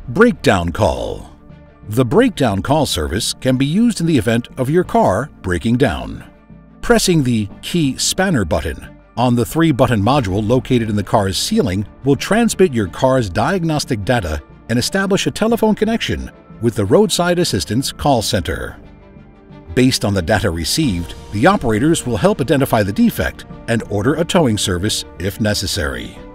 Breakdown call. The breakdown call service can be used in the event of your car breaking down. Pressing the key spanner button on the 3-button module located in the car's ceiling will transmit your car's diagnostic data and establish a telephone connection with the Roadside Assistance Call Center. Based on the data received, the operators will help identify the defect and order a towing service if necessary.